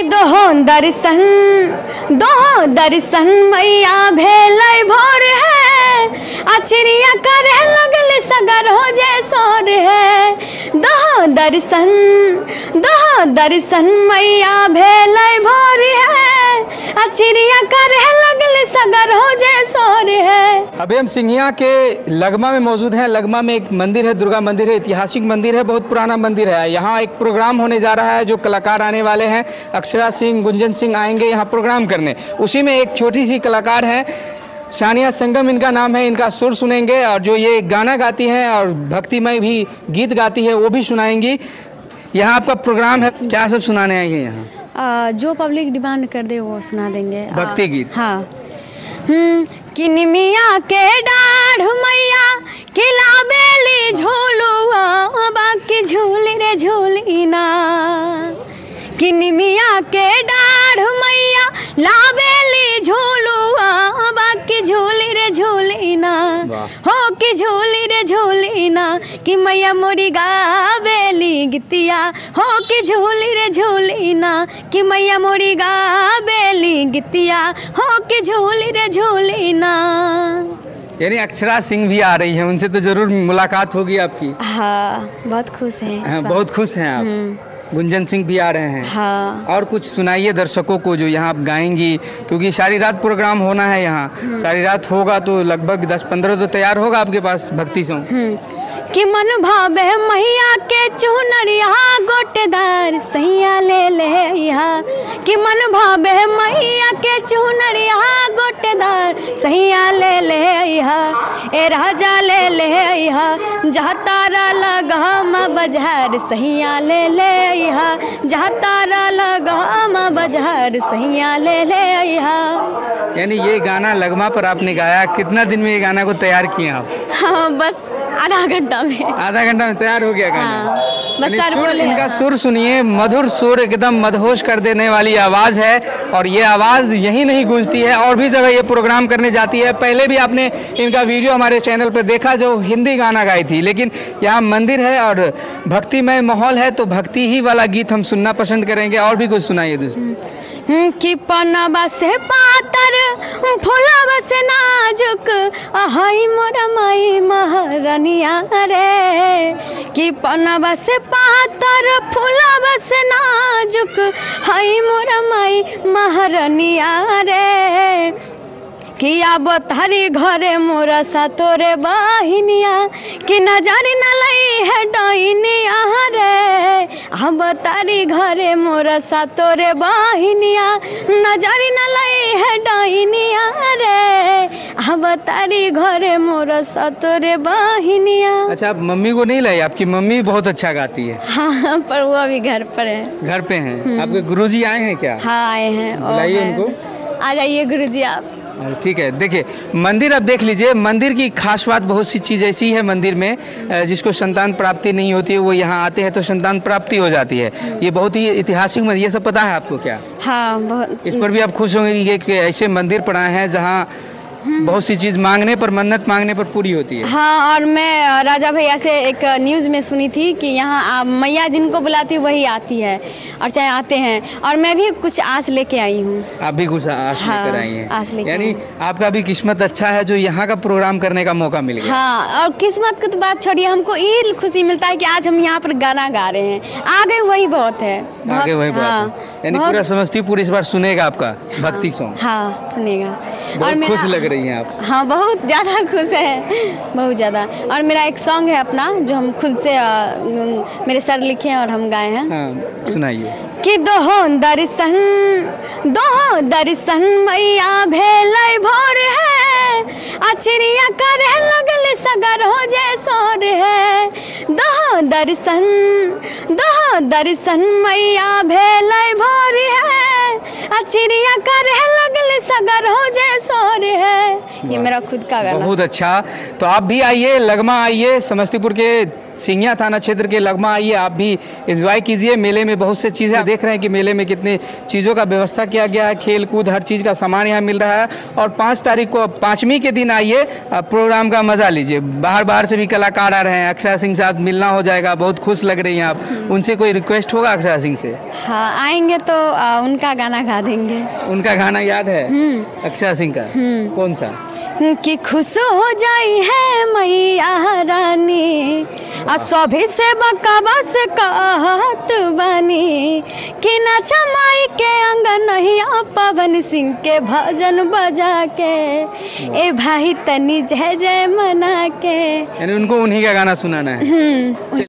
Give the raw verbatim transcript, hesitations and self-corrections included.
दोहो दर्शन दोहो दर्शन मैया भेलै भोर है, अचरिया करे लगल सगर हो जे सोर है। दोहो दर्शन दोहो दर्शन मैया भेलै भोर है, अचरिया करे लगल सगर हो जे सोर है। अभी हम सिंघिया के लगमा में मौजूद हैं। लगमा में एक मंदिर है, दुर्गा मंदिर है, ऐतिहासिक मंदिर है, बहुत पुराना मंदिर है। यहाँ एक प्रोग्राम होने जा रहा है, जो कलाकार आने वाले हैं, अक्षरा सिंह, गुंजन सिंह आएंगे यहाँ प्रोग्राम करने। उसी में एक छोटी सी कलाकार है, सानिया संगम इनका नाम है, इनका सुर सुनेंगे और जो ये गाना गाती हैं और भक्तिमय भी गीत गाती है वो भी सुनाएंगी। यहाँ आपका प्रोग्राम है, क्या सब सुनाने आएंगे यहाँ? आ, जो पब्लिक डिमांड कर दे वो सुना देंगे। भक्ति गीत? हाँ। हम्म किनमिया के डाढ़ मैया किला बेली झूलुआ, बाकी झूली रे झूली ना। किनमिया के डाढ़ मैया लाबेली झूलुआ, बाकी झूली रे झूली ना। हो कि झूली रे झूली ना, कि मैया मोरी गाबेली गितिया। हो कि झूली रे झूली ना, कि मैया मोरी गाबेली गितिया। हो कि झूली रे झूली ना। यानी अक्षरा सिंह भी आ रही है, उनसे तो जरूर मुलाकात होगी आपकी। हाँ, बहुत खुश हैं। हाँ, बहुत खुश हैं आप। गुंजन सिंह भी आ रहे हैं। हाँ। और कुछ सुनाइए दर्शकों को जो यहाँ आप गाएंगी, क्योंकि सारी रात प्रोग्राम होना है यहाँ। सारी रात होगा तो लगभग दस पंद्रह तो तैयार होगा आपके पास भक्ति सॉन्ग। कि मन भावे मैया के चुनरिया गोटेदार सैया ले ले यहाँ। कि मन भावे मैया के चुनरिया गोटेदार सैया ले ले यहाँ। ए राजा ले ले यहाँ, जहाँ तारा लगा माँ बाजार सैया ले ले यहाँ। जहाँ तारा लगा माँ बाजार सैया ले ले यहाँ। यानी ये गाना लगमा पर आपने गाया, कितना दिन में ये गाना को तैयार किया आप? हाँ, बस आधा घंटा में। आधा घंटा में तैयार हो गया गाना? हाँ, बस सर सुर, बोले। इनका सुर सुनिए, मधुर सुर, एकदम मदहोश कर देने वाली आवाज़ है। और ये आवाज़ यही नहीं गूंजती है, और भी जगह ये प्रोग्राम करने जाती है। पहले भी आपने इनका वीडियो हमारे चैनल पर देखा, जो हिंदी गाना गाई थी। लेकिन यहाँ मंदिर है और भक्तिमय माहौल है, तो भक्ति ही वाला गीत हम सुनना पसंद करेंगे। और भी कुछ सुनाइए दूसरा। कि पनवा से पातर फूलवा से नाजुक, अहाई मोरा माई महारनिया रे। कि पनवा से पातर फूलवा से नाजुक, हाई मोरा माई महारनिया रे। कि अब तारी घरे मोरा सा तोरे बाहिनिया, कि नजर न लई है डाइनिया रे। अब तारी घरे मोरा सा तोरे बाहिनिया, नजर न लई है डाइनिया रे। अब तारी घरे मोरा सा तोरे बाहिनिया। अच्छा, आप मम्मी को नहीं लाई? आपकी मम्मी बहुत अच्छा गाती है। हाँ, पर वो अभी घर पर है। घर पे हैं? आपके गुरुजी आए हैं क्या? हाँ, आए हैं। बुलाइए उनको। आ जाइए गुरुजी आप। ठीक है। देखिए, मंदिर अब देख लीजिए। मंदिर की खास बात, बहुत सी चीज़ ऐसी है मंदिर में, जिसको संतान प्राप्ति नहीं होती है, वो यहाँ आते हैं तो संतान प्राप्ति हो जाती है। ये बहुत ही ऐतिहासिक मंदिर, ये सब पता है आपको क्या? हाँ, बहुत। इस पर भी आप खुश होंगे कि ऐसे मंदिर पड़ा है जहाँ बहुत सी चीज़ मांगने पर, मन्नत मांगने पर पूरी होती है। हाँ, और मैं राजा भैया से एक न्यूज़ में सुनी थी कि यहाँ मैया जिनको बुलाती है वही आती है, और चाहे आते हैं। और मैं भी कुछ आस लेके आई हूँ। आप भी कुछ आस हाँ, लेकर आई हैं? आस लेके। यानी आपका भी किस्मत अच्छा है जो यहाँ का प्रोग्राम करने का मौका मिल गया। हाँ, और किस्मत की तो बात छोड़िए, हमको ये खुशी मिलता है कि आज हम यहाँ पर गाना गा रहे हैं। आगे वही बहुत है। आगे वही बहुत है। यानी पूरा समस्तीपुर इस बार सुनेगा आपका भक्ति सॉन्ग? हाँ, सुनेगा। और खुश लग रही हैं आप? हाँ, बहुत ज़्यादा खुश है, बहुत ज़्यादा। और मेरा एक सॉन्ग है अपना, जो हम खुद से आ, मेरे सर लिखे हैं और हम गाए हैं। हाँ, सुनाइए। कि दोहो दर्शन दोहो दर्शन मैया भेलै भोर है, अचरिया करे लगल सगर हो जे सोर है। दोहो दर्शन दोहो दर्शन मैया भेलै भोर है, अचरिया करे लगल सगर हो जे सोर है। ये मेरा खुद का गाना। बहुत अच्छा। तो आप भी आइए, लगमा आइए, समस्तीपुर के सिंघिया थाना क्षेत्र के लगमा आइए, आप भी एंजॉय कीजिए। मेले में बहुत से चीज़ें देख रहे हैं कि मेले में कितने चीज़ों का व्यवस्था किया गया है, खेल कूद हर चीज़ का सामान यहाँ मिल रहा है। और पाँच तारीख को पाँचवीं के दिन आइए, प्रोग्राम का मज़ा लीजिए। बाहर बाहर से भी कलाकार आ रहे हैं, अक्षरा सिंह साथ मिलना हो जाएगा, बहुत खुश लग रही हैं आप। उनसे कोई रिक्वेस्ट होगा अक्षरा सिंह से? हाँ, आएंगे तो आ, उनका गाना गा देंगे। उनका गाना याद है अक्षरा सिंह का? कौन सा? कि खुश हो जाई है मैया रानी, आ सभी से बकबस कहत बानी, कि नाचा माई के अंगन नहिया पवन सिंह के भजन बजा के, ए भाई तनी जय जय मना के। यानी उनको उन्हीं का गाना सुनाना है।